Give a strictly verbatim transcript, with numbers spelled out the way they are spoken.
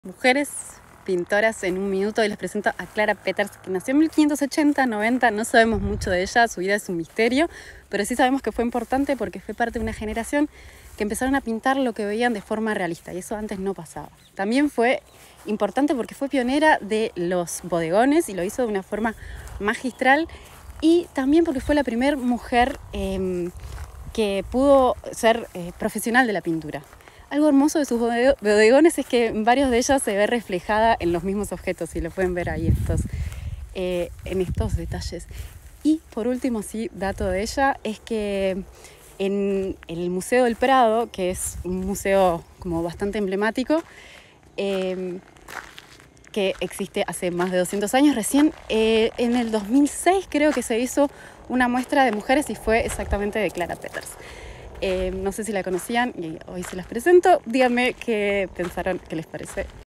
Mujeres pintoras en un minuto y les presento a Clara Peters, que nació en mil quinientos ochenta, noventa, no sabemos mucho de ella, su vida es un misterio, pero sí sabemos que fue importante porque fue parte de una generación que empezaron a pintar lo que veían de forma realista y eso antes no pasaba. También fue importante porque fue pionera de los bodegones y lo hizo de una forma magistral, y también porque fue la primera mujer eh, que pudo ser eh, profesional de la pintura. Algo hermoso de sus bodegones es que varios de ellos se ve reflejada en los mismos objetos y lo pueden ver ahí estos, eh, en estos detalles. Y por último, sí, dato de ella, es que en el Museo del Prado, que es un museo como bastante emblemático, eh, que existe hace más de doscientos años, recién eh, en el dos mil seis creo que se hizo una muestra de mujeres y fue exactamente de Clara Peters. Eh, no sé si la conocían y hoy se las presento. Díganme qué pensaron, qué les parece.